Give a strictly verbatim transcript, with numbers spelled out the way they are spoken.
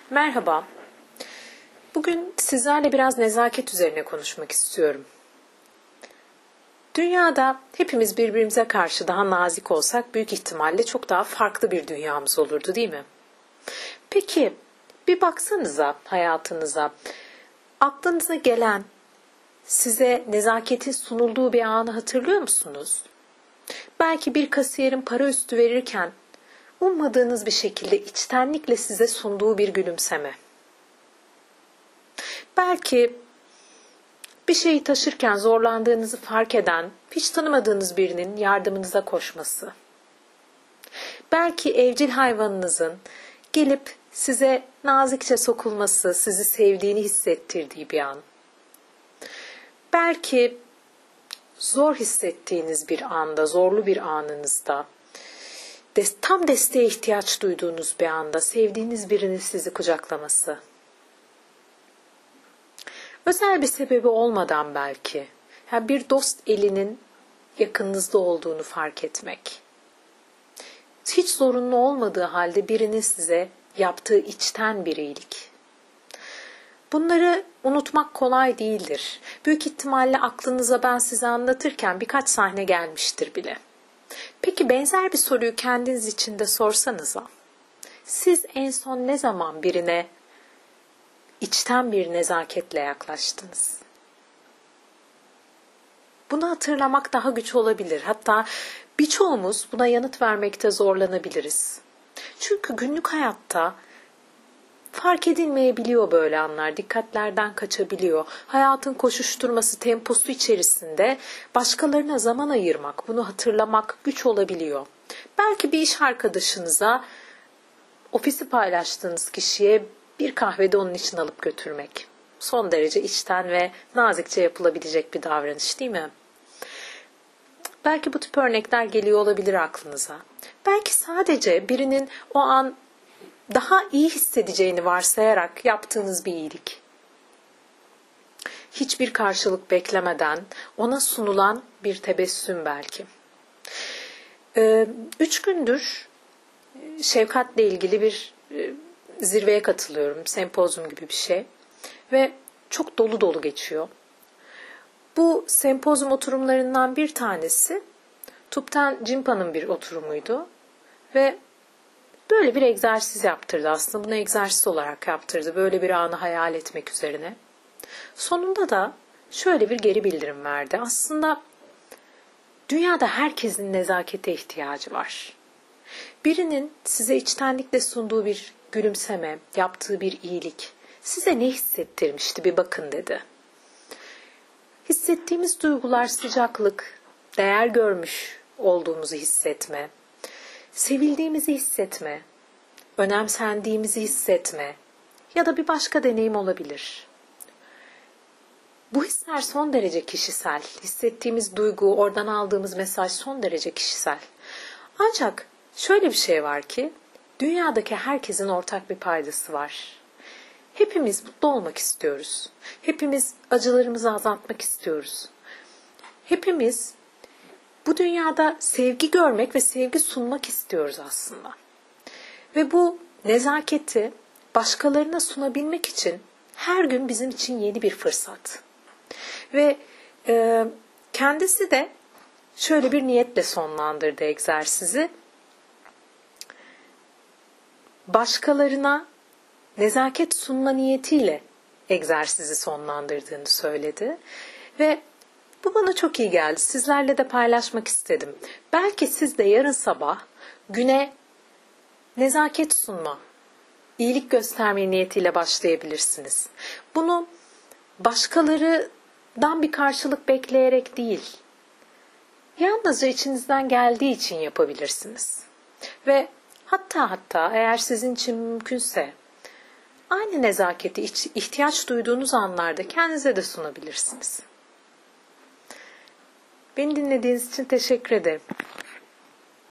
Merhaba. Bugün sizlerle biraz nezaket üzerine konuşmak istiyorum. Dünyada hepimiz birbirimize karşı daha nazik olsak büyük ihtimalle çok daha farklı bir dünyamız olurdu, değil mi? Peki bir baksanıza hayatınıza. Aklınıza gelen, size nezaketin sunulduğu bir anı hatırlıyor musunuz? Belki bir kasiyerin para üstü verirken ummadığınız bir şekilde içtenlikle size sunduğu bir gülümseme. Belki bir şeyi taşırken zorlandığınızı fark eden, hiç tanımadığınız birinin yardımınıza koşması. Belki evcil hayvanınızın gelip size nazikçe sokulması, sizi sevdiğini hissettirdiği bir an. Belki zor hissettiğiniz bir anda, zorlu bir anınızda, tam desteğe ihtiyaç duyduğunuz bir anda sevdiğiniz birinin sizi kucaklaması. Özel bir sebebi olmadan belki yani bir dost elinin yakınınızda olduğunu fark etmek. Hiç zorunlu olmadığı halde birinin size yaptığı içten bir iyilik. Bunları unutmak kolay değildir. Büyük ihtimalle aklınıza ben size anlatırken birkaç sahne gelmiştir bile. Peki benzer bir soruyu kendiniz için de sorsanıza. Siz en son ne zaman birine içten bir nezaketle yaklaştınız? Bunu hatırlamak daha güç olabilir. Hatta birçoğumuz buna yanıt vermekte zorlanabiliriz. Çünkü günlük hayatta fark edilmeyebiliyor böyle anlar, dikkatlerden kaçabiliyor. Hayatın koşuşturması, temposu içerisinde başkalarına zaman ayırmak, bunu hatırlamak güç olabiliyor. Belki bir iş arkadaşınıza, ofisi paylaştığınız kişiye bir kahvede onun için alıp götürmek. Son derece içten ve nazikçe yapılabilecek bir davranış, değil mi? Belki bu tip örnekler geliyor olabilir aklınıza. Belki sadece birinin o an daha iyi hissedeceğini varsayarak yaptığınız bir iyilik. Hiçbir karşılık beklemeden ona sunulan bir tebessüm belki. Ee, üç gündür şefkatle ilgili bir e, zirveye katılıyorum. Sempozyum gibi bir şey. Ve çok dolu dolu geçiyor. Bu sempozyum oturumlarından bir tanesi Thupten Jinpa'nın bir oturumuydu. Ve böyle bir egzersiz yaptırdı aslında. Bunu egzersiz olarak yaptırdı. Böyle bir anı hayal etmek üzerine. Sonunda da şöyle bir geri bildirim verdi. Aslında dünyada herkesin nezakete ihtiyacı var. Birinin size içtenlikle sunduğu bir gülümseme, yaptığı bir iyilik size ne hissettirmişti bir bakın dedi. Hissettiğimiz duygular sıcaklık, değer görmüş olduğumuzu hissetme, sevildiğimizi hissetme, önemsendiğimizi hissetme ya da bir başka deneyim olabilir. Bu hisler son derece kişisel. Hissettiğimiz duygu, oradan aldığımız mesaj son derece kişisel. Ancak şöyle bir şey var ki, dünyadaki herkesin ortak bir paydası var. Hepimiz mutlu olmak istiyoruz. Hepimiz acılarımızı azaltmak istiyoruz. Hepimiz bu dünyada sevgi görmek ve sevgi sunmak istiyoruz aslında. Ve bu nezaketi başkalarına sunabilmek için her gün bizim için yeni bir fırsat. Ve e, kendisi de şöyle bir niyetle sonlandırdı egzersizi. Başkalarına nezaket sunma niyetiyle egzersizi sonlandırdığını söyledi. Ve bu bana çok iyi geldi. Sizlerle de paylaşmak istedim. Belki siz de yarın sabah güne nezaket sunma, iyilik gösterme niyetiyle başlayabilirsiniz. Bunu başkalarından bir karşılık bekleyerek değil, yalnızca içinizden geldiği için yapabilirsiniz. Ve hatta hatta eğer sizin için mümkünse aynı nezaketi ihtiyaç duyduğunuz anlarda kendinize de sunabilirsiniz. Beni dinlediğiniz için teşekkür ederim.